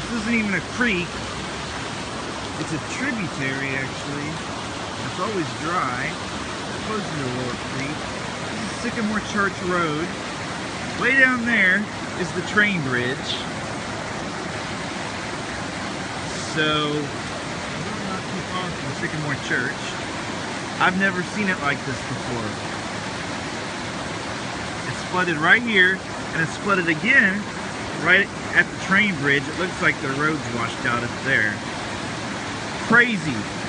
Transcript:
This isn't even a creek. It's a tributary, actually. It's always dry. It flows into a little creek. This is Sycamore Church Road. Way down there is the train bridge. So, we're not too far from Sycamore Church. I've never seen it like this before. It's flooded right here, and it's flooded again right at the train bridge. It looks like the road's washed out up there. Crazy.